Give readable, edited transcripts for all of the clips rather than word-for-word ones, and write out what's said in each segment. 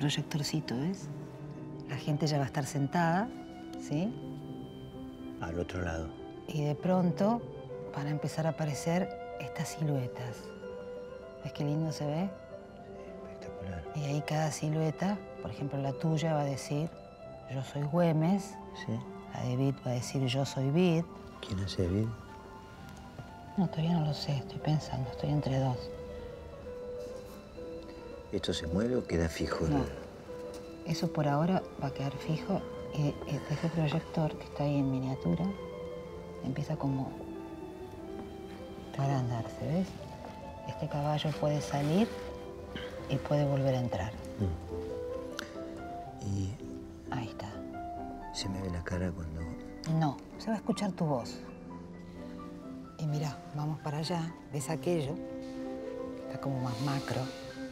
proyectorcito, ¿ves? La gente ya va a estar sentada, ¿sí? Al otro lado. Y de pronto van a empezar a aparecer estas siluetas. ¿Ves qué lindo se ve? Sí, espectacular. Y ahí cada silueta, por ejemplo, la tuya va a decir, yo soy Güemes. Sí. La de Vid va a decir, yo soy Vid. ¿Quién hace Vid? No, todavía no lo sé, estoy pensando, estoy entre dos. ¿Esto se mueve o queda fijo? No. Eso por ahora va a quedar fijo y este proyector que está ahí en miniatura empieza como a agrandarse, ¿ves? Este caballo puede salir y puede volver a entrar. Y Ahí está. se me ve la cara cuando... No, se va a escuchar tu voz. Y mirá, vamos para allá, ves aquello, está como más macro.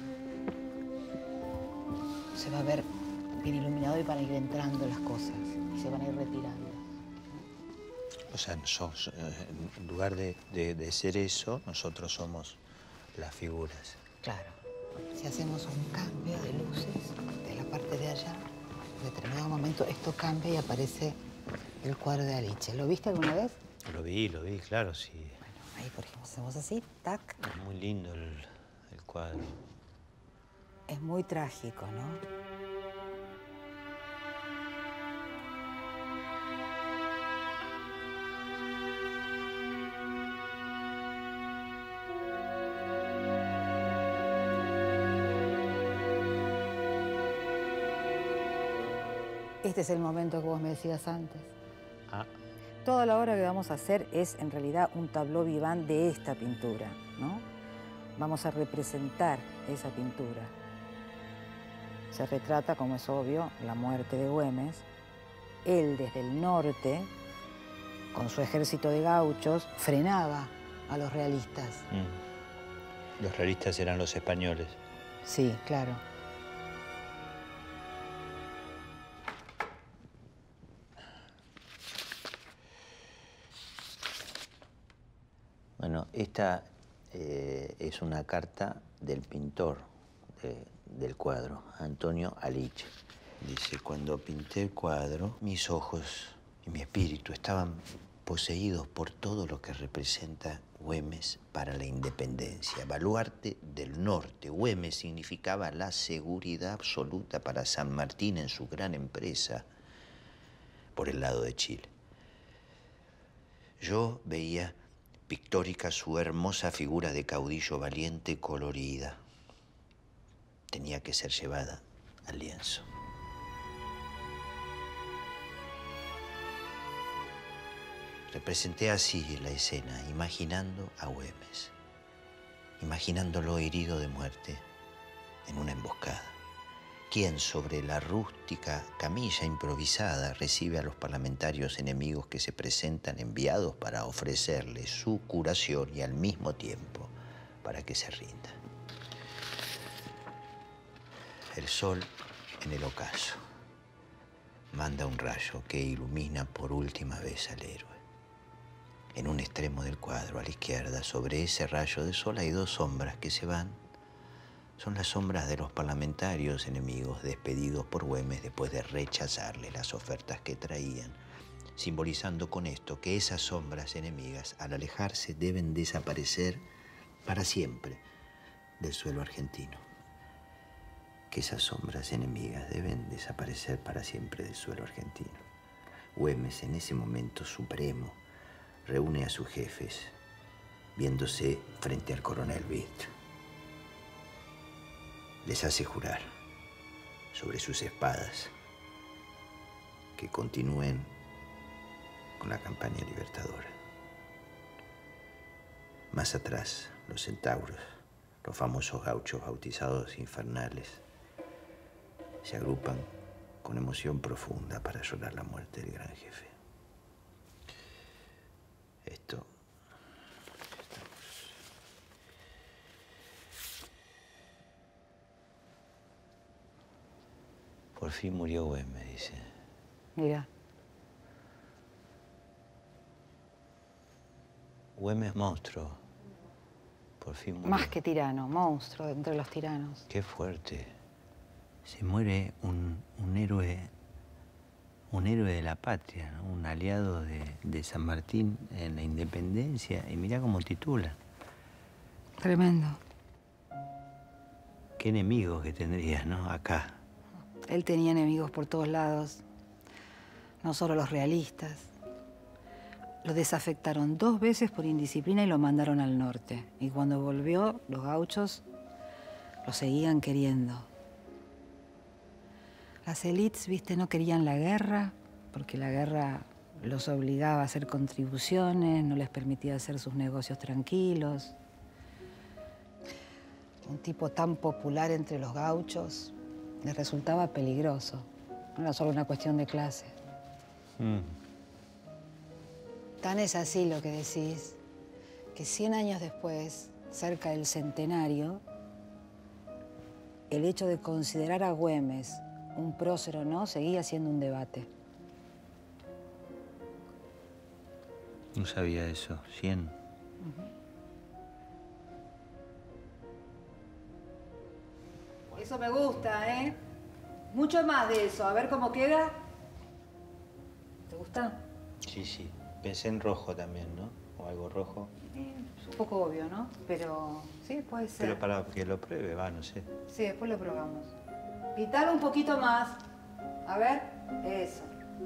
Se va a ver bien iluminado y van a ir entrando las cosas y se van a ir retirando. O sea, en lugar de ser eso, nosotros somos las figuras. Claro. Si hacemos un cambio de luces de la parte de allá, en determinado momento esto cambia y aparece el cuadro de Aliche. ¿Lo viste alguna vez? Lo vi, claro, sí. Bueno, ahí por ejemplo hacemos así, tac. Es muy lindo el cuadro. Es muy trágico, ¿no? Este es el momento que vos me decías antes. Ah. Toda la obra que vamos a hacer es en realidad un tableau vivant de esta pintura, ¿no? Vamos a representar esa pintura. Se retrata, como es obvio, la muerte de Güemes. Él, desde el norte, con su ejército de gauchos, frenaba a los realistas. Los realistas eran los españoles. Sí, claro. Bueno, esta es una carta del pintor del cuadro, Antonio Aliche. Dice, cuando pinté el cuadro, mis ojos y mi espíritu estaban poseídos por todo lo que representa Güemes para la independencia. Baluarte del norte. Güemes significaba la seguridad absoluta para San Martín en su gran empresa por el lado de Chile. Yo veía pictórica su hermosa figura de caudillo valiente y colorida. Tenía que ser llevada al lienzo. Representé así la escena, imaginando a Güemes, imaginándolo herido de muerte en una emboscada. Quien sobre la rústica camilla improvisada recibe a los parlamentarios enemigos que se presentan enviados para ofrecerle su curación y al mismo tiempo para que se rinda. El sol en el ocaso manda un rayo que ilumina por última vez al héroe. En un extremo del cuadro, a la izquierda, sobre ese rayo de sol hay dos sombras que se van. Son las sombras de los parlamentarios enemigos despedidos por Güemes después de rechazarle las ofertas que traían, simbolizando con esto que esas sombras enemigas, al alejarse, deben desaparecer para siempre del suelo argentino. Que esas sombras enemigas deben desaparecer para siempre del suelo argentino. Güemes, en ese momento supremo, reúne a sus jefes, viéndose frente al coronel Vid. Les hace jurar sobre sus espadas que continúen con la campaña libertadora. Más atrás, los centauros, los famosos gauchos bautizados infernales, se agrupan con emoción profunda para llorar la muerte del gran jefe. Esto... Por fin murió Güemes, dice. Mira. Güemes monstruo. Por fin murió. Más que tirano, monstruo entre los tiranos. Qué fuerte. se muere un héroe de la patria, ¿no? Un aliado de San Martín en la independencia, y mirá cómo titula. Tremendo. Qué enemigos que tendrías, ¿no? Acá. Él tenía enemigos por todos lados, no solo los realistas. Lo desafectaron 2 veces por indisciplina y lo mandaron al norte. Y cuando volvió, los gauchos lo seguían queriendo. Las élites, viste, no querían la guerra, porque la guerra los obligaba a hacer contribuciones, no les permitía hacer sus negocios tranquilos. Un tipo tan popular entre los gauchos les resultaba peligroso. No era solo una cuestión de clase. Tan es así lo que decís, que 100 años después, cerca del centenario, el hecho de considerar a Güemes un prócer o no seguía siendo un debate. No sabía eso. 100. Eso me gusta, ¿eh? Mucho más de eso. A ver cómo queda. ¿Te gusta? Sí, sí. Pensé en rojo también, ¿no? O algo rojo. Es un poco obvio, ¿no? Pero sí, puede ser. Pero para que lo pruebe, va, no sé. Sí, después lo probamos. Pitalo un poquito más. A ver, eso.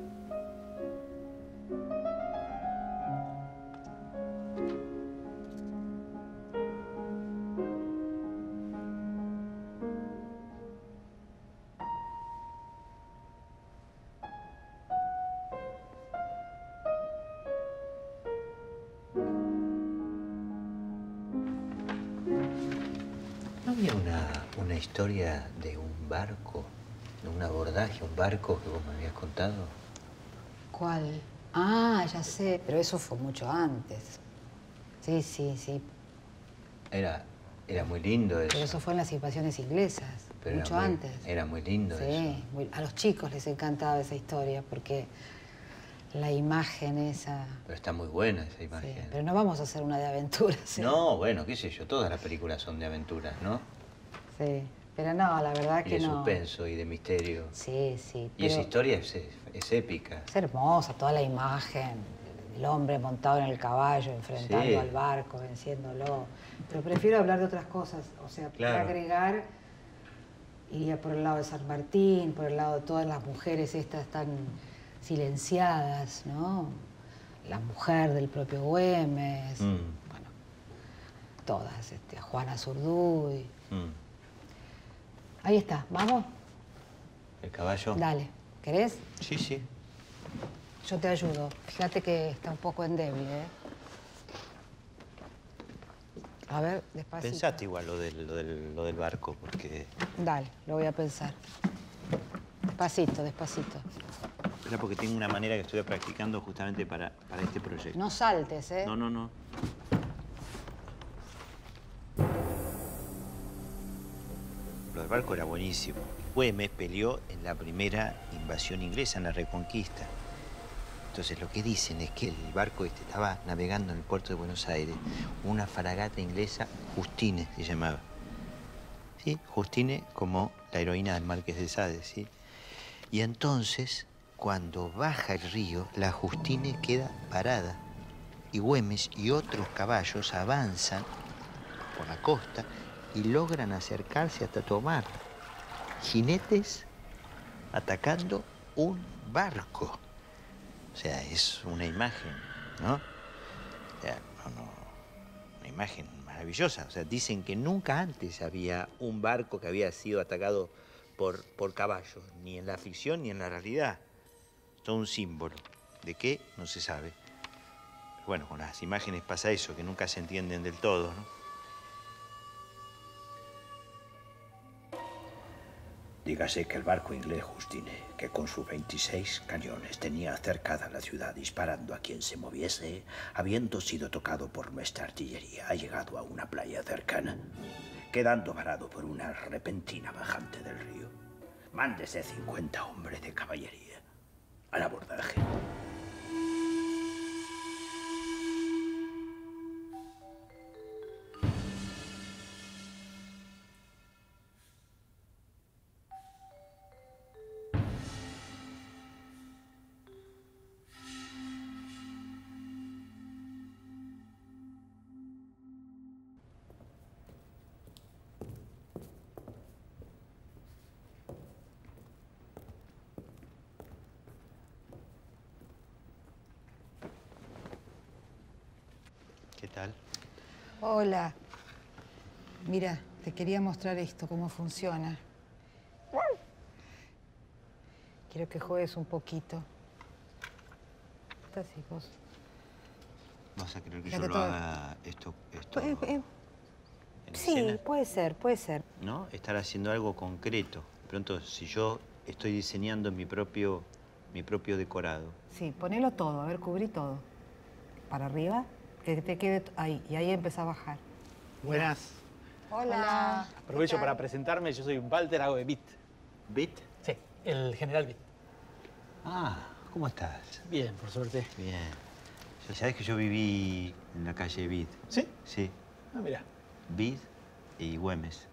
¿No había una historia de un barco, de un abordaje, un barco que vos me habías contado? ¿Cuál? Ah, ya sé. Pero eso fue mucho antes. Sí, sí, sí. Era muy lindo eso. Pero eso fue en las invasiones inglesas. Pero mucho antes. Era muy lindo eso. Sí, a los chicos les encantaba esa historia porque la imagen esa... Pero está muy buena esa imagen. Sí, pero no vamos a hacer una de aventuras. ¿Eh? No, bueno, qué sé yo, todas las películas son de aventuras, ¿no? Sí, pero no, la verdad que no. Y de suspenso y de misterio. Sí, sí. Y esa historia es épica. Es hermosa, toda la imagen. El hombre montado en el caballo, enfrentando al barco, venciéndolo. Pero prefiero hablar de otras cosas. O sea, para agregar, iría por el lado de San Martín, por el lado de todas las mujeres estas tan silenciadas, ¿no? La mujer del propio Güemes, bueno, todas, Juana Zurduy. Ahí está, ¿vamos? ¿El caballo? Dale, ¿querés? Sí, sí. Yo te ayudo. Fíjate que está un poco endeble, ¿eh? A ver, despacito. Pensate igual lo del barco, porque... Dale, lo voy a pensar. Despacito, despacito. Era porque tengo una manera que estoy practicando justamente para este proyecto. No saltes, ¿eh? No, no, no. Lo del barco era buenísimo. Güemes peleó en la primera invasión inglesa, en la Reconquista. Entonces, lo que dicen es que el barco estaba navegando en el puerto de Buenos Aires, una fragata inglesa, Justine se llamaba. ¿Sí? Justine como la heroína del Marqués de Sade, ¿sí? Y entonces, cuando baja el río, la Justine queda parada. Y Güemes y otros caballos avanzan por la costa y logran acercarse hasta tomar jinetes atacando un barco. O sea, es una imagen, ¿no? O sea, una imagen maravillosa. O sea, dicen que nunca antes había un barco que había sido atacado por caballos, ni en la ficción ni en la realidad. Todo un símbolo. ¿De qué? No se sabe. Bueno, con las imágenes pasa eso, que nunca se entienden del todo, ¿no? Dígase que el barco inglés Justine, que con sus 26 cañones tenía cercada la ciudad disparando a quien se moviese, habiendo sido tocado por nuestra artillería, ha llegado a una playa cercana, quedando varado por una repentina bajante del río. Mándese 50 hombres de caballería al abordaje. tal? Hola. Mira, te quería mostrar esto, cómo funciona. Quiero que juegues un poquito. Estás así, vos. ¿Vas a querer que Fíjate yo lo todo. haga esto en Sí, escena? puede ser, puede ser. ¿No? Estar haciendo algo concreto. De pronto, si yo estoy diseñando mi propio decorado. Sí, ponelo todo, a ver, cubrí todo. Para arriba, que te quede ahí, y ahí empieza a bajar. Buenas. Hola. Aprovecho para presentarme. Yo soy Walter, hago de Beat. ¿Bit? Sí, el general Beat. Ah, ¿cómo estás? Bien, por suerte. Bien. ¿Sabés que yo viví en la calle Bit? ¿Sí? Sí. Ah, mira. Bit y Güemes.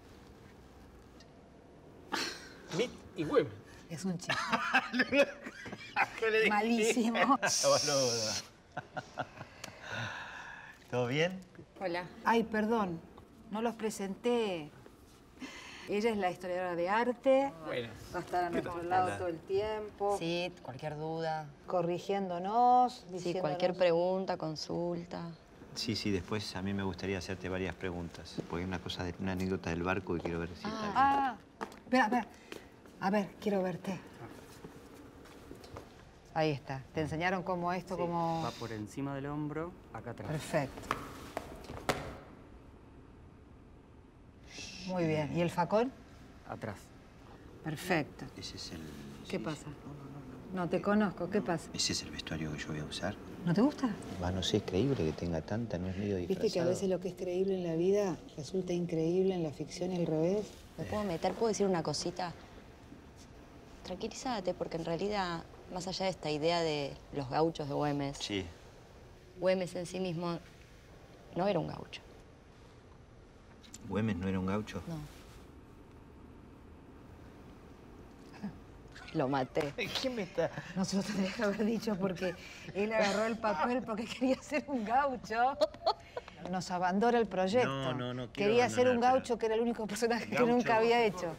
Beat y Güemes. Es un chiste. ¿Qué le dije? Malísimo. Boludo. ¿Todo bien? Hola. Ay, perdón, no los presenté. Ella es la historiadora de arte. Bueno. Va a estar a nuestro lado Hola. todo el tiempo. Sí, cualquier duda. Corrigiéndonos, Sí, diciéndonos... cualquier pregunta, consulta. Sí, después a mí me gustaría hacerte varias preguntas. Porque hay una anécdota del barco que quiero ver si está bien. Ah, espera. A ver, quiero verte. Ahí está. ¿Te enseñaron cómo esto, cómo...? Va por encima del hombro, acá atrás. Perfecto. Muy bien. ¿Y el facón? Atrás. Perfecto. Ese es el... ¿Qué sí, pasa? No te conozco. ¿Qué pasa? Ese es el vestuario que yo voy a usar. ¿No te gusta? No sé, es creíble que tenga tanta, no es medio disfrazado. Viste que a veces lo que es creíble en la vida resulta increíble en la ficción y al revés. ¿Me puedo meter? ¿Puedo decir una cosita? Tranquilízate, porque en realidad, más allá de esta idea de los gauchos de Güemes, Sí. Güemes en sí mismo no era un gaucho. ¿Güemes no era un gaucho? No. Lo maté. ¿Quién me está...? No se lo tendría que haber dicho porque él agarró el papel porque quería ser un gaucho. Nos abandona el proyecto. No, quiero Quería ser un abandonar, gaucho que era el único personaje que Gaucho. nunca había hecho.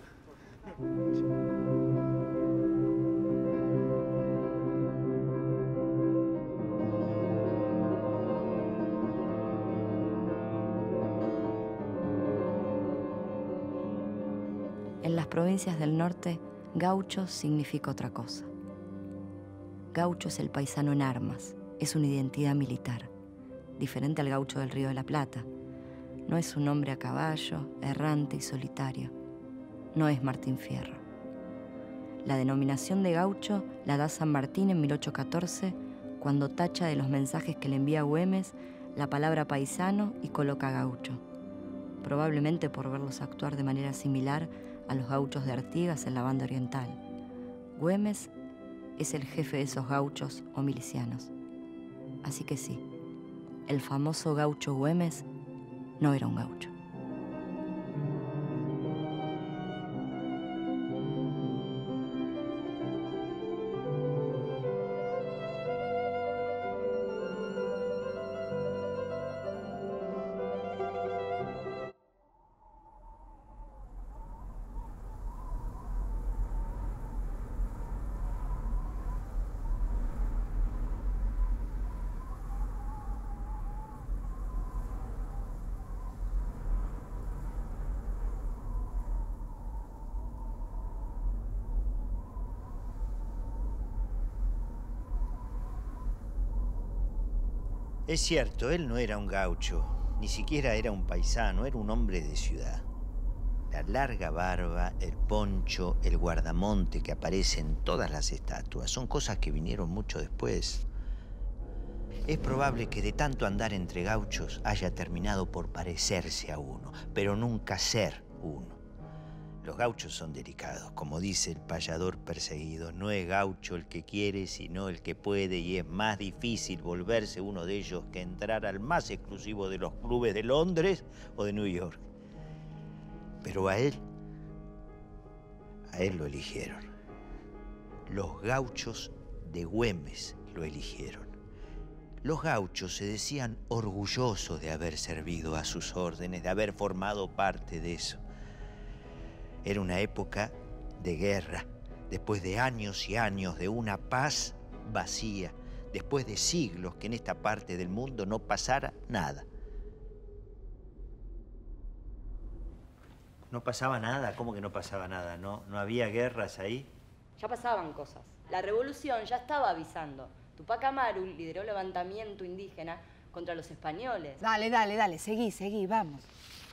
En las provincias del norte, gaucho significa otra cosa. Gaucho es el paisano en armas, es una identidad militar, diferente al gaucho del Río de la Plata. No es un hombre a caballo, errante y solitario. No es Martín Fierro. La denominación de gaucho la da San Martín en 1814, cuando tacha de los mensajes que le envía Güemes la palabra paisano y coloca gaucho, probablemente por verlos actuar de manera similar a los gauchos de Artigas en la banda oriental. Güemes es el jefe de esos gauchos o milicianos. Así que sí, el famoso gaucho Güemes no era un gaucho. Es cierto, él no era un gaucho, ni siquiera era un paisano, era un hombre de ciudad. La larga barba, el poncho, el guardamonte que aparece en todas las estatuas, son cosas que vinieron mucho después. Es probable que de tanto andar entre gauchos haya terminado por parecerse a uno, pero nunca ser uno. Los gauchos son delicados, como dice el payador perseguido. No es gaucho el que quiere, sino el que puede, y es más difícil volverse uno de ellos que entrar al más exclusivo de los clubes de Londres o de New York. Pero a él lo eligieron. Los gauchos de Güemes lo eligieron. Los gauchos se decían orgullosos de haber servido a sus órdenes, de haber formado parte de eso. Era una época de guerra, después de años y años de una paz vacía, después de siglos que en esta parte del mundo no pasara nada. No pasaba nada. ¿Cómo que no pasaba nada? ¿No había guerras ahí? Ya pasaban cosas. La revolución ya estaba avisando. Tupac Amaru lideró el levantamiento indígena contra los españoles. Dale, seguí, vamos.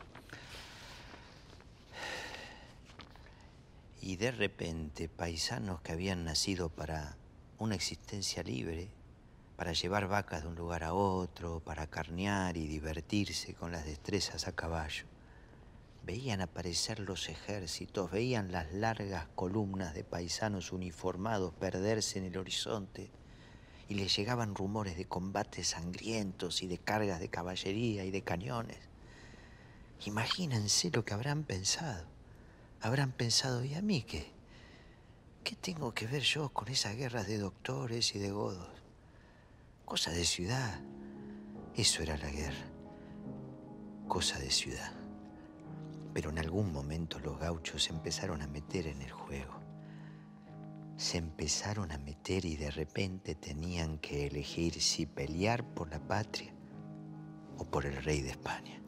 Y de repente, paisanos que habían nacido para una existencia libre, para llevar vacas de un lugar a otro, para carnear y divertirse con las destrezas a caballo, veían aparecer los ejércitos, veían las largas columnas de paisanos uniformados perderse en el horizonte y les llegaban rumores de combates sangrientos y de cargas de caballería y de cañones. Imagínense lo que habrán pensado. Habrán pensado, ¿y a mí qué? ¿Qué tengo que ver yo con esas guerras de doctores y de godos? Cosa de ciudad. Eso era la guerra. Cosa de ciudad. Pero en algún momento los gauchos se empezaron a meter en el juego. Se empezaron a meter y de repente tenían que elegir si pelear por la patria o por el rey de España.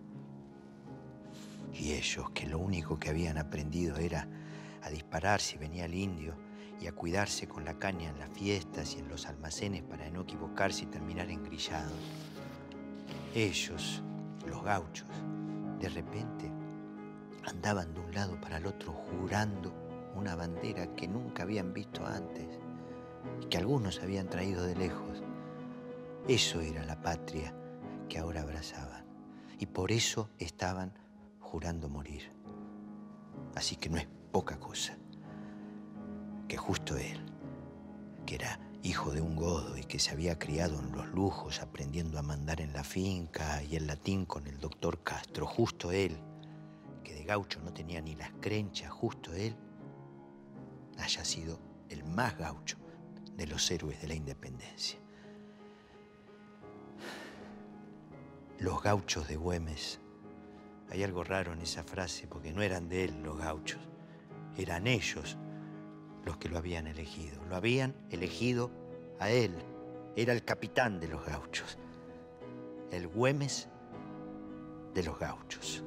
Y ellos, que lo único que habían aprendido era a disparar si venía el indio y a cuidarse con la caña en las fiestas y en los almacenes para no equivocarse y terminar engrillados. Ellos, los gauchos, de repente andaban de un lado para el otro jurando una bandera que nunca habían visto antes y que algunos habían traído de lejos. Eso era la patria que ahora abrazaban y por eso estaban jurando morir. Así que no es poca cosa que justo él, que era hijo de un godo y que se había criado en los lujos aprendiendo a mandar en la finca y el latín con el doctor Castro, justo él, que de gaucho no tenía ni las crenchas, justo él, haya sido el más gaucho de los héroes de la independencia. Los gauchos de Güemes. Hay algo raro en esa frase porque no eran de él los gauchos, eran ellos los que lo habían elegido. Lo habían elegido a él. Era el capitán de los gauchos. El Güemes de los gauchos.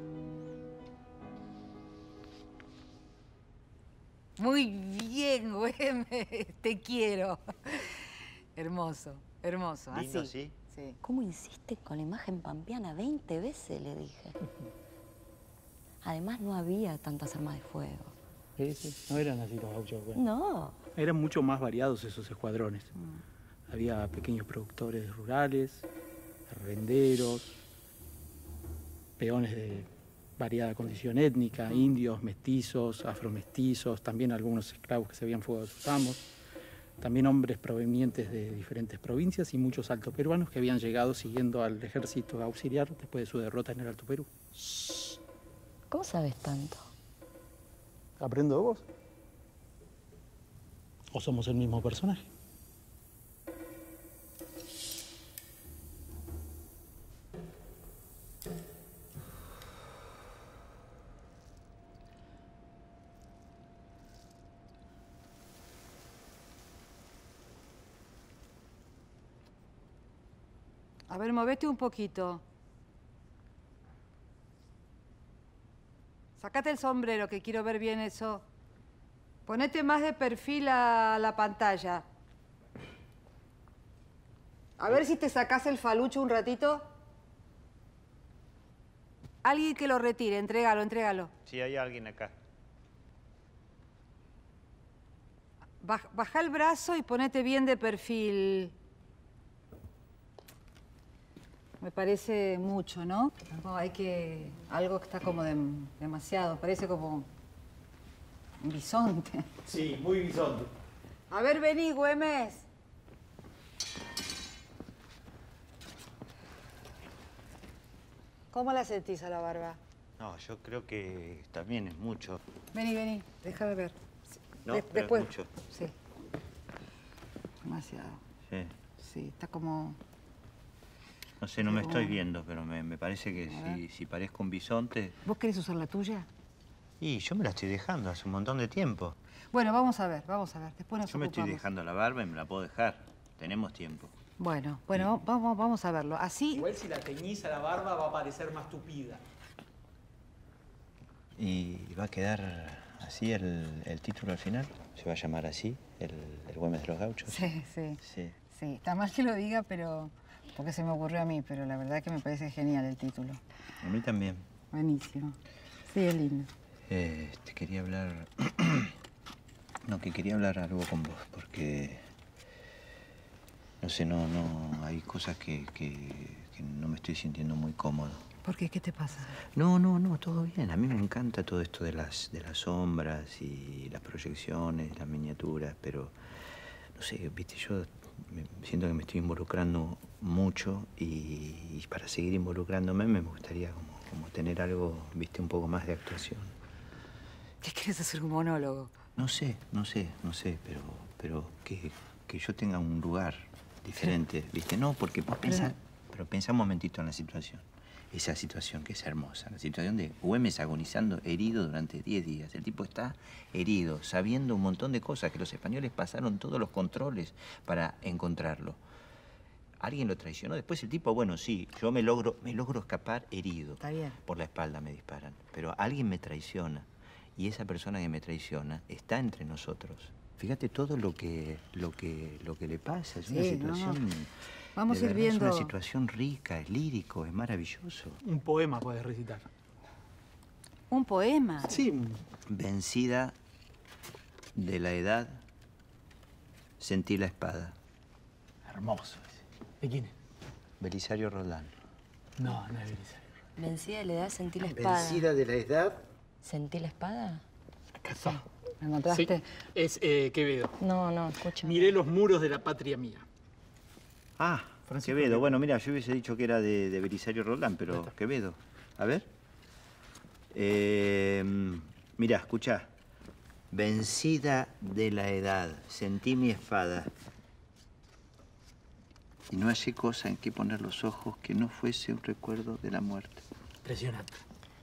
Muy bien, Güemes, te quiero. Hermoso, hermoso. Lindo, así. ¿sí? ¿Cómo insiste con la imagen pampeana? 20 veces le dije. Además, no había tantas armas de fuego. Sí, no eran así los gauchos. Bueno. No. Eran mucho más variados esos escuadrones. Había pequeños productores rurales, arrenderos, peones de variada condición étnica, indios, mestizos, afromestizos, también algunos esclavos que se habían fugado de sus amos, también hombres provenientes de diferentes provincias y muchos altoperuanos que habían llegado siguiendo al ejército auxiliar después de su derrota en el Alto Perú. ¿Cómo sabes tanto? ¿Aprendo de vos? ¿O somos el mismo personaje? A ver, movete un poquito. Sacate el sombrero, que quiero ver bien eso. Ponete más de perfil a la pantalla. A ver si te sacás el falucho un ratito. Alguien que lo retire, entrégalo. Sí, hay alguien acá. Baja el brazo y ponete bien de perfil. Me parece mucho, ¿no? No, hay que... Algo que está como demasiado. Parece como un bisonte. Sí, muy bisonte. A ver, vení, Güemes. ¿Cómo la sentís a la barba? No, yo creo que también es mucho. Vení. Déjame ver. No, pero después. es mucho. Sí. Demasiado. Sí. Sí, está como... No sé, no me estoy viendo, pero me parece que si parezco un bisonte... ¿Vos querés usar la tuya? Y yo me la estoy dejando hace un montón de tiempo. Bueno, vamos a ver. Después nos Yo me estoy ocupamos. dejando la barba y me la puedo dejar. Tenemos tiempo. Bueno, vamos a verlo. Así... Igual si la teñís a la barba va a parecer más tupida. ¿Y va a quedar así el título al final? ¿Se va a llamar así, el Güemes de los Gauchos? Sí. Sí, está mal que lo diga, pero porque se me ocurrió a mí, pero la verdad que me parece genial el título. A mí también. Buenísimo. Sí, es lindo. Te quería hablar... No, que quería hablar algo con vos, porque... No sé, no, hay cosas que no me estoy sintiendo muy cómodo. ¿Por qué? ¿Qué te pasa? No, todo bien. A mí me encanta todo esto de las sombras y las proyecciones, las miniaturas, pero... No sé, viste, yo siento que me estoy involucrando mucho y para seguir involucrándome me gustaría como tener algo, viste, un poco más de actuación. ¿Qué quieres hacer, un monólogo? No sé, pero que yo tenga un lugar diferente, viste, no, porque vos pensás, pero pensá un momentito en la situación. Esa situación que es hermosa, la situación de Güemes agonizando, herido durante 10 días. El tipo está herido, sabiendo un montón de cosas, que los españoles pasaron todos los controles para encontrarlo. Alguien lo traicionó. Después el tipo, bueno, sí, yo me logro escapar herido. Está bien. Por la espalda me disparan. Pero alguien me traiciona. Y esa persona que me traiciona está entre nosotros. Fíjate todo lo que le pasa. Es una situación... Vamos a ir viendo. Es una situación rica, es lírico, es maravilloso. Un poema puedes recitar. ¿Un poema? Sí. Vencida de la edad, sentí la espada. Hermoso ese. ¿De quién es? Belisario Roldán. No, no es Belisario. Vencida de la edad, sentí la espada. Vencida de la edad. ¿Sentí la espada? Acá está. ¿Me encontraste? Sí, es Quevedo. No, escucha. Miré los muros de la patria mía. Ah, Francisco Quevedo. Bueno, mira, yo hubiese dicho que era de Belisario Roldán, pero Quevedo. A ver. Mira, escuchá. Vencida de la edad, sentí mi espada. Y no hallé cosa en que poner los ojos que no fuese un recuerdo de la muerte. Impresionante.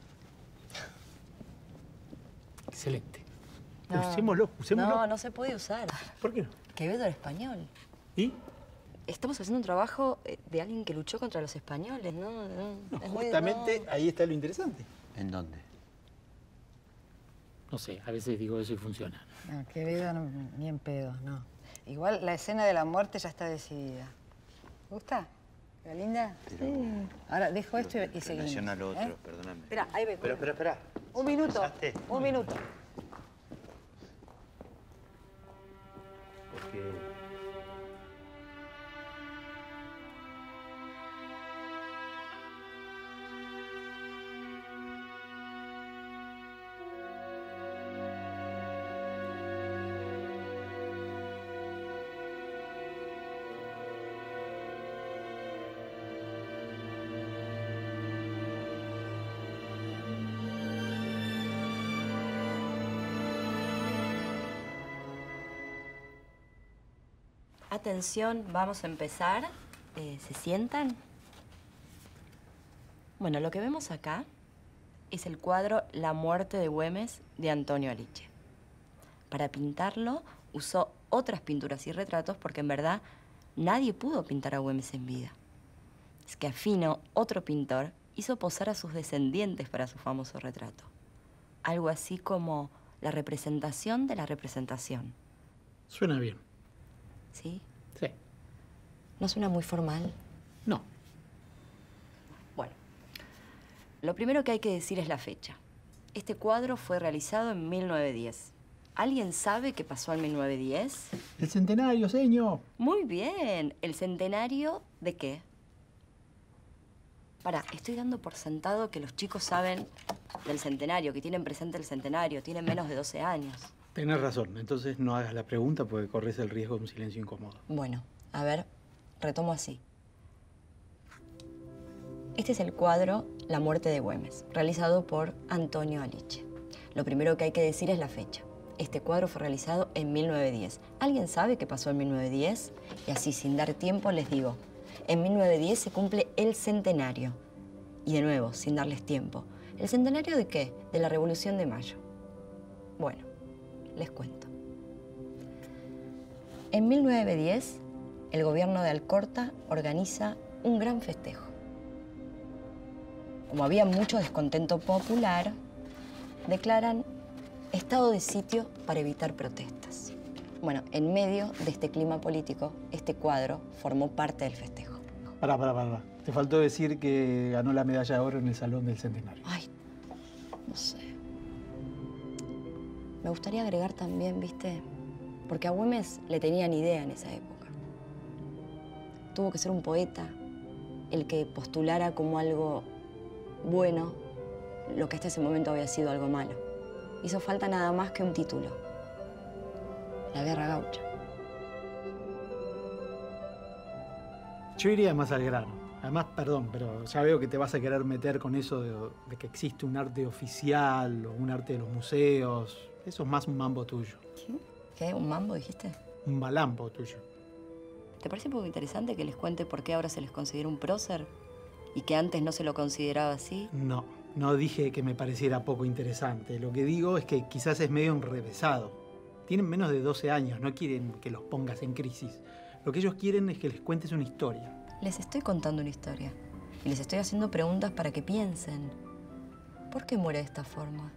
Excelente. No. Usémoslo. No se puede usar. ¿Por qué no? Quevedo era español. ¿Y? Estamos haciendo un trabajo de alguien que luchó contra los españoles, ¿no? No, Es muy- justamente ahí está lo interesante. ¿En dónde? No sé, a veces digo eso y funciona. No, Quevedo no, ni en pedo, no. Igual la escena de la muerte ya está decidida. ¿Te gusta? ¿La linda? Pero- Sí. Ahora dejo esto y seguimos. Relación al otro, ¿eh? perdóname. Espera, ahí ve. Espera. Un minuto, ¿Pensaste? un minuto. Porque... Atención, vamos a empezar. ¿Se sientan? Bueno, lo que vemos acá es el cuadro La muerte de Güemes de Antonio Aliche. Para pintarlo usó otras pinturas y retratos porque en verdad nadie pudo pintar a Güemes en vida. Es que Afino, otro pintor, hizo posar a sus descendientes para su famoso retrato. Algo así como la representación de la representación. Suena bien. ¿Sí? Sí. ¿No suena muy formal? No. Bueno, lo primero que hay que decir es la fecha. Este cuadro fue realizado en 1910. ¿Alguien sabe qué pasó en 1910? El centenario, señor. Muy bien. ¿El centenario de qué? Pará, estoy dando por sentado que los chicos saben del centenario, que tienen presente el centenario, tienen menos de 12 años. Tenés razón. Entonces no hagas la pregunta porque corres el riesgo de un silencio incómodo. Bueno, a ver, retomo así. Este es el cuadro La muerte de Güemes, realizado por Antonio Aliche. Lo primero que hay que decir es la fecha. Este cuadro fue realizado en 1910. ¿Alguien sabe qué pasó en 1910? Y así, sin dar tiempo, les digo. En 1910 se cumple el centenario. Y de nuevo, sin darles tiempo. ¿El centenario de qué? De la Revolución de Mayo. Bueno, les cuento. En 1910, el gobierno de Alcorta organiza un gran festejo. Como había mucho descontento popular, declaran estado de sitio para evitar protestas. Bueno, en medio de este clima político, este cuadro formó parte del festejo. Pará. Te faltó decir que ganó la medalla de oro en el Salón del Centenario. Ay, no sé. Me gustaría agregar también, ¿viste? Porque a Güemes le tenían idea en esa época. Tuvo que ser un poeta el que postulara como algo bueno lo que hasta ese momento había sido algo malo. Hizo falta nada más que un título. La Guerra Gaucha. Yo iría más al grano. Además, perdón, pero ya veo que te vas a querer meter con eso de que existe un arte oficial o un arte de los museos. Eso es más un mambo tuyo. ¿Qué? ¿Un mambo, dijiste? Un malambo tuyo. ¿Te parece un poco interesante que les cuente por qué ahora se les considera un prócer y que antes no se lo consideraba así? No dije que me pareciera poco interesante. Lo que digo es que quizás es medio enrevesado. Tienen menos de 12 años, no quieren que los pongas en crisis. Lo que ellos quieren es que les cuentes una historia. Les estoy contando una historia y les estoy haciendo preguntas para que piensen. ¿Por qué muere de esta forma?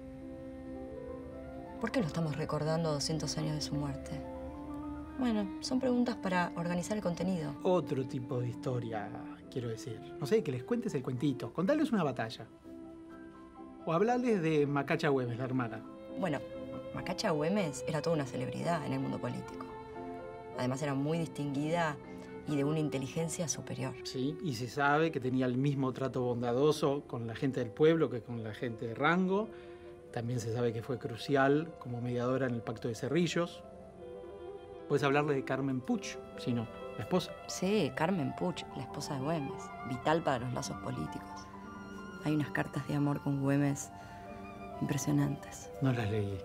¿Por qué lo estamos recordando a 200 años de su muerte? Bueno, son preguntas para organizar el contenido. Otro tipo de historia, quiero decir. No sé, que les cuentes el cuentito. Contales una batalla. O hablarles de Macacha Güemes, la hermana. Bueno, Macacha Güemes era toda una celebridad en el mundo político. Además era muy distinguida y de una inteligencia superior. Sí, y se sabe que tenía el mismo trato bondadoso con la gente del pueblo que con la gente de rango. También se sabe que fue crucial como mediadora en el Pacto de Cerrillos. Puedes hablarle de Carmen Puch, si no, la esposa. Sí, Carmen Puch, la esposa de Güemes. Vital para los lazos políticos. Hay unas cartas de amor con Güemes impresionantes. No las leí.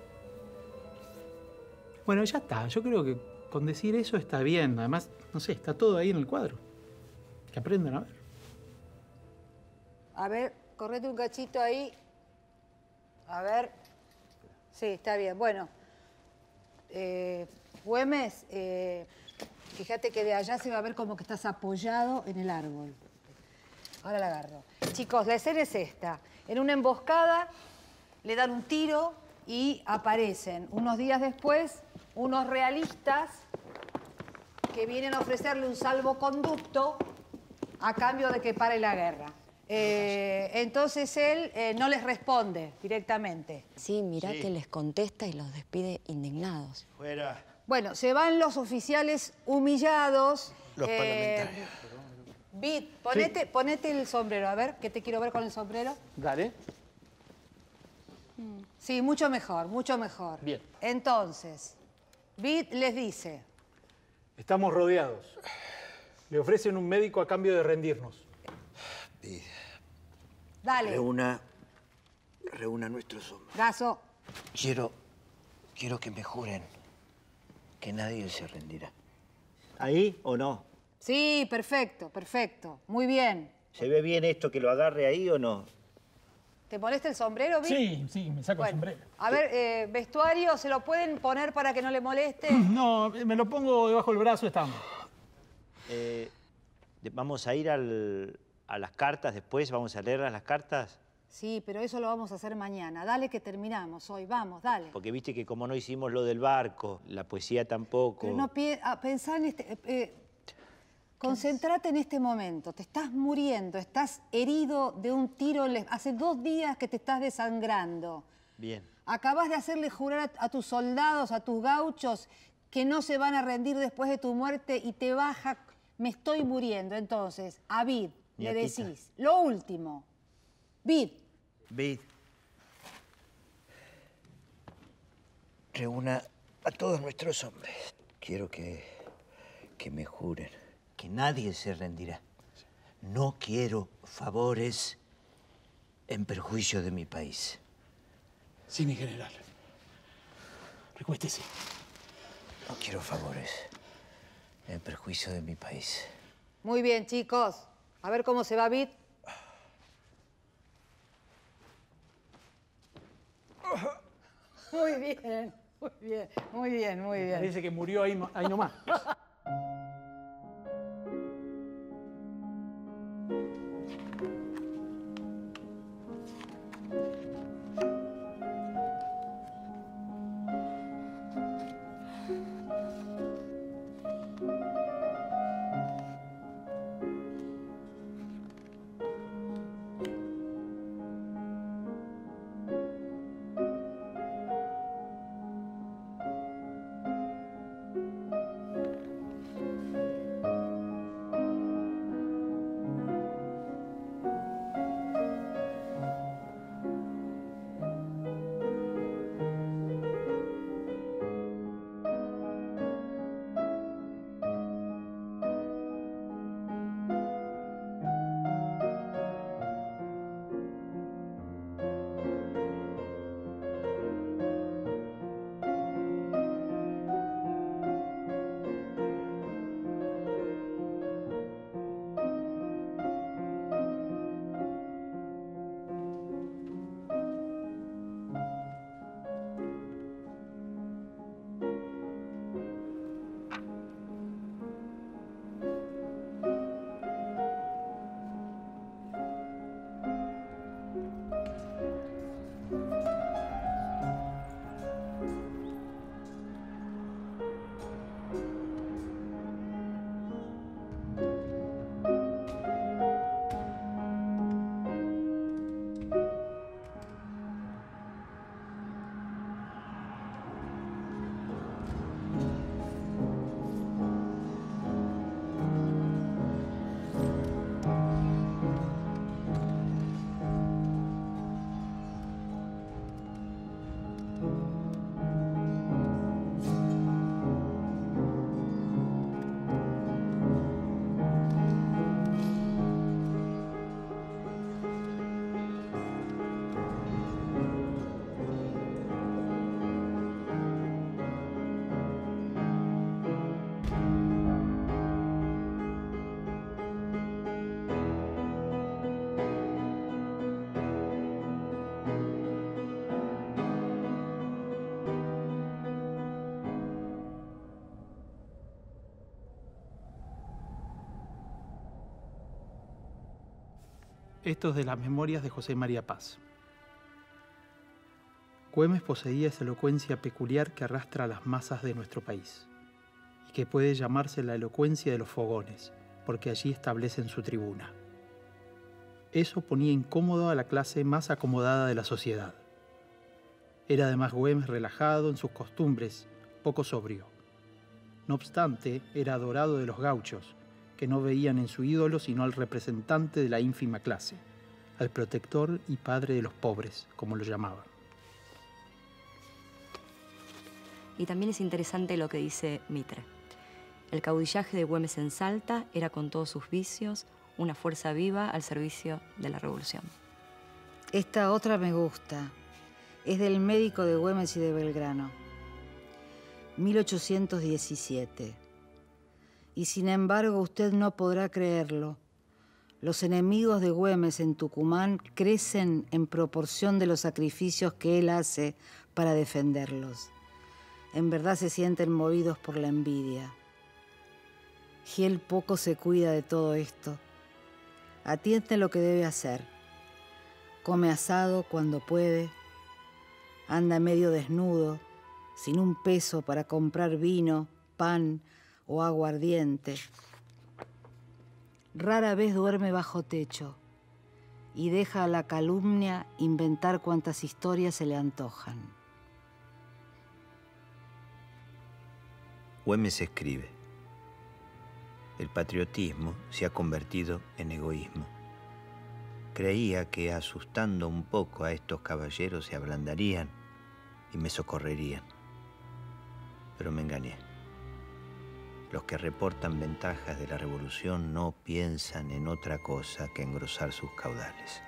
Bueno, ya está. Yo creo que con decir eso está bien. Además, no sé, está todo ahí en el cuadro. Que aprendan a ver. A ver, correte un cachito ahí. A ver. Sí, está bien. Bueno. Güemes, fíjate que de allá se va a ver como que estás apoyado en el árbol. Ahora la agarro. Chicos, la escena es esta. En una emboscada le dan un tiro y aparecen unos días después unos realistas que vienen a ofrecerle un salvoconducto a cambio de que pare la guerra. Entonces él no les responde directamente. Sí, mirá que les contesta y los despide indignados. Fuera. Bueno, se van los oficiales humillados. Los parlamentarios. Vid, ponete el sombrero, a ver, que te quiero ver con el sombrero. Dale. Sí, mucho mejor, mucho mejor. Bien. Entonces, Vid les dice... Estamos rodeados. Le ofrecen un médico a cambio de rendirnos. Vid, Dale. reúna nuestros hombres. Gaso. Quiero que me juren que nadie se rendirá. ¿Ahí o no? Sí, perfecto, perfecto. Muy bien. ¿Se ve bien esto que lo agarre ahí o no? ¿Te molesta el sombrero, Vid? Sí, me saco Bueno, el sombrero. a ver, vestuario, ¿se lo pueden poner para que no le moleste? No, me lo pongo debajo del brazo, estamos. Vamos a ir a las cartas después, vamos a leer las cartas. Sí, pero eso lo vamos a hacer mañana. Dale que terminamos hoy. Vamos, dale. Porque viste que como no hicimos lo del barco, la poesía tampoco. Pero no pensá en este... Concentrate en este momento. Te estás muriendo, estás herido de un tiro. Hace 2 días que te estás desangrando. Bien. Acabás de hacerle jurar a tus soldados, a tus gauchos, que no se van a rendir después de tu muerte y te baja... Me estoy muriendo. Entonces, a Vid le decís lo último. Vid. Vid, reúna a todos nuestros hombres. Quiero que me juren que nadie se rendirá. No quiero favores en perjuicio de mi país. Sí, mi general. Recuéstese. No quiero favores en perjuicio de mi país. Muy bien, chicos. A ver cómo se va Vid. Muy bien, muy bien, muy bien, muy bien. Parece que murió ahí nomás. Esto es de las memorias de José María Paz. Güemes poseía esa elocuencia peculiar que arrastra a las masas de nuestro país y que puede llamarse la elocuencia de los fogones, porque allí establecen su tribuna. Eso ponía incómodo a la clase más acomodada de la sociedad. Era además Güemes relajado en sus costumbres, poco sobrio. No obstante, era adorado de los gauchos, que no veían en su ídolo sino al representante de la ínfima clase, al protector y padre de los pobres, como lo llamaban. Y también es interesante lo que dice Mitre. El caudillaje de Güemes en Salta era, con todos sus vicios, una fuerza viva al servicio de la revolución. Esta otra me gusta. Es del médico de Güemes y de Belgrano. 1817. Y sin embargo usted no podrá creerlo. Los enemigos de Güemes en Tucumán crecen en proporción de los sacrificios que él hace para defenderlos. En verdad se sienten movidos por la envidia. Y él poco se cuida de todo esto. Atiende lo que debe hacer. Come asado cuando puede. Anda medio desnudo, sin un peso para comprar vino, pan o aguardiente. Rara vez duerme bajo techo y deja a la calumnia inventar cuantas historias se le antojan. Güemes escribe: el patriotismo se ha convertido en egoísmo. Creía que asustando un poco a estos caballeros se ablandarían y me socorrerían. Pero me engañé. Los que reportan ventajas de la revolución no piensan en otra cosa que engrosar sus caudales.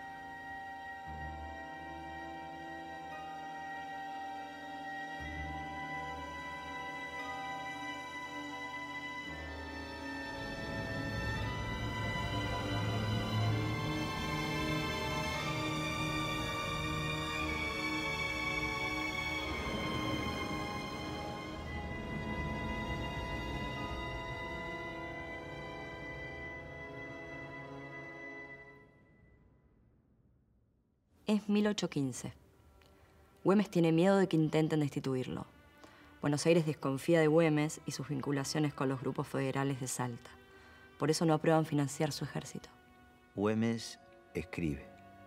Es 1815. Güemes tiene miedo de que intenten destituirlo. Buenos Aires desconfía de Güemes y sus vinculaciones con los grupos federales de Salta. Por eso no aprueban financiar su ejército. Güemes escribe: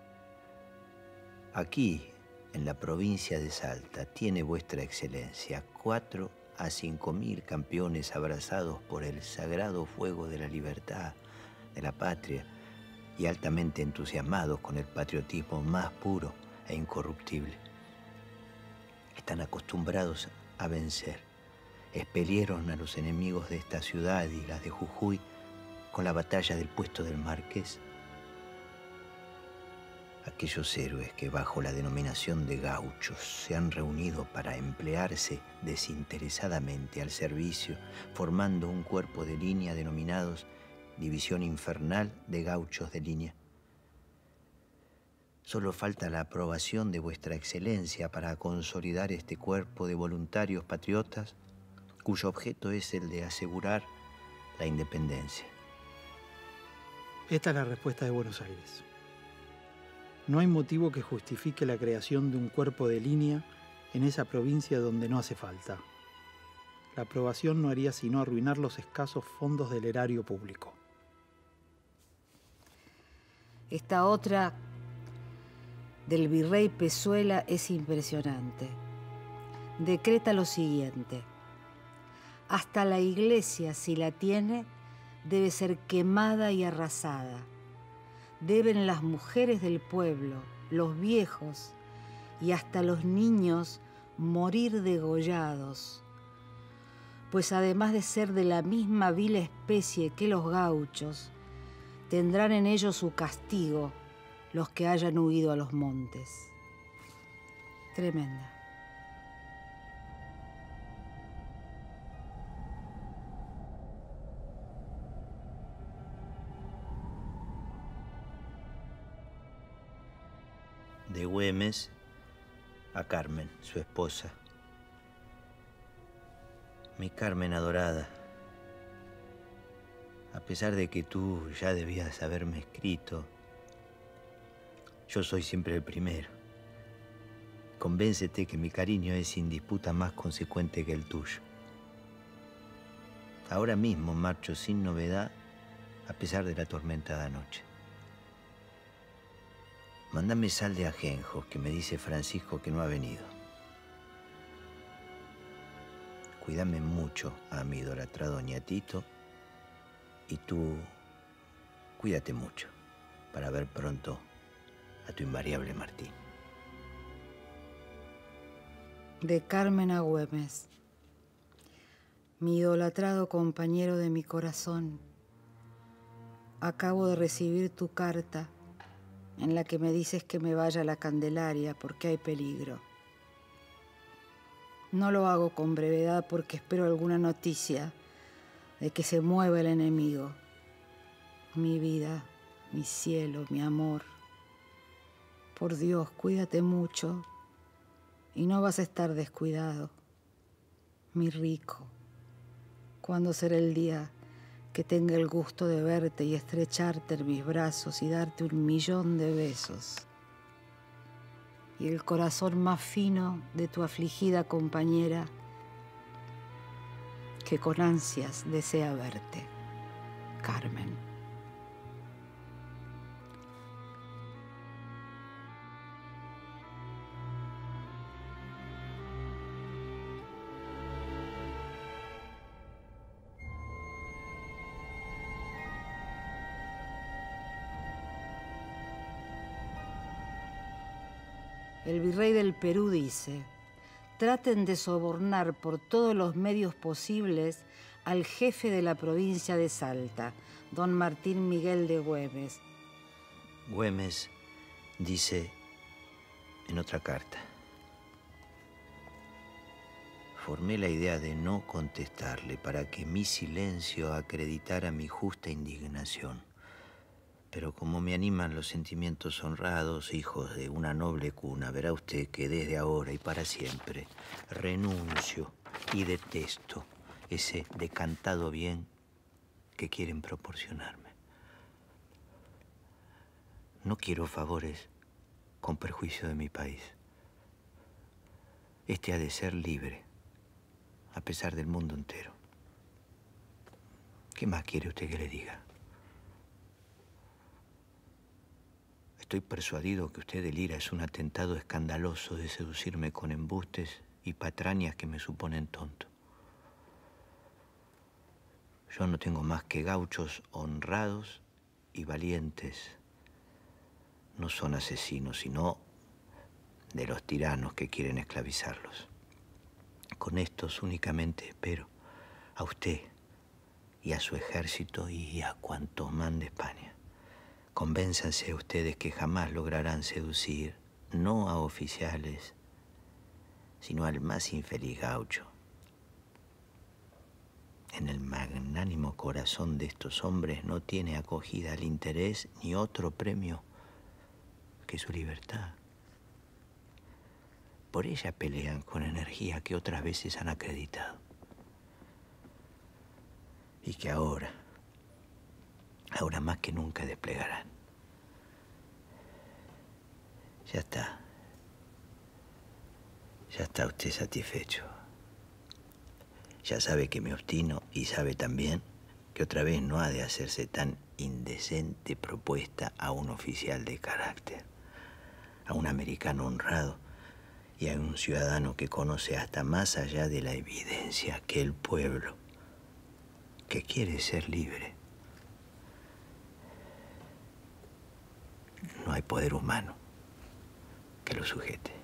aquí, en la provincia de Salta, tiene vuestra excelencia 4 a 5.000 campeones abrazados por el sagrado fuego de la libertad, de la patria, y altamente entusiasmados con el patriotismo más puro e incorruptible. Están acostumbrados a vencer. Expelieron a los enemigos de esta ciudad y las de Jujuy con la batalla del Puesto del Marqués. Aquellos héroes que bajo la denominación de gauchos se han reunido para emplearse desinteresadamente al servicio, formando un cuerpo de línea denominados División Infernal de Gauchos de Línea. Solo falta la aprobación de vuestra excelencia para consolidar este cuerpo de voluntarios patriotas cuyo objeto es el de asegurar la independencia. Esta es la respuesta de Buenos Aires. No hay motivo que justifique la creación de un cuerpo de línea en esa provincia donde no hace falta. La aprobación no haría sino arruinar los escasos fondos del erario público. Esta otra del virrey Pezuela es impresionante. Decreta lo siguiente: hasta la iglesia, si la tiene, debe ser quemada y arrasada. Deben las mujeres del pueblo, los viejos y hasta los niños morir degollados, pues además de ser de la misma vil especie que los gauchos, tendrán en ellos su castigo los que hayan huido a los montes. Tremenda. De Güemes a Carmen, su esposa. Mi Carmen adorada, a pesar de que tú ya debías haberme escrito Yo soy siempre el primero. Convéncete que mi cariño es sin disputa más consecuente que el tuyo. Ahora mismo marcho sin novedad, a pesar de la tormentada noche. Mándame sal de ajenjos, que me dice Francisco que no ha venido. Cuídame mucho a mi idolatrado ñatito, y tú cuídate mucho para ver pronto a tu invariable Martín. De Carmen a Güemes. Mi idolatrado compañero de mi corazón, acabo de recibir tu carta en la que me dices que me vaya a la Candelaria porque hay peligro. No lo hago con brevedad porque espero alguna noticia de que se mueva el enemigo. Mi vida, mi cielo, mi amor. Por Dios, cuídate mucho y no vas a estar descuidado. Mi rico, ¿cuándo será el día que tenga el gusto de verte y estrecharte en mis brazos y darte 1.000.000 de besos? Y el corazón más fino de tu afligida compañera, que con ansias desea verte, Carmen. El virrey del Perú dice: traten de sobornar por todos los medios posibles al jefe de la provincia de Salta, don Martín Miguel de Güemes. Güemes dice en otra carta: formé la idea de no contestarle para que mi silencio acreditara mi justa indignación. Pero como me animan los sentimientos honrados, hijos de una noble cuna, verá usted que desde ahora y para siempre renuncio y detesto ese decantado bien que quieren proporcionarme. No quiero favores con perjuicio de mi país. Este ha de ser libre, a pesar del mundo entero. ¿Qué más quiere usted que le diga? Estoy persuadido que usted delira es un atentado escandaloso de seducirme con embustes y patrañas que me suponen tonto. Yo no tengo más que gauchos honrados y valientes. No son asesinos, sino de los tiranos que quieren esclavizarlos. Con estos únicamente espero a usted y a su ejército y a cuantos mande España. Convénzanse ustedes que jamás lograrán seducir, no a oficiales, sino al más infeliz gaucho. En el magnánimo corazón de estos hombres no tiene acogida el interés ni otro premio que su libertad. Por ella pelean con energía que otras veces han acreditado. Y que ahora más que nunca desplegarán. Ya está usted satisfecho. Ya sabe que me obstino y sabe también que otra vez no ha de hacerse tan indecente propuesta a un oficial de carácter, a un americano honrado y a un ciudadano que conoce hasta más allá de la evidencia que el pueblo, que quiere ser libre. No hay poder humano que lo sujete.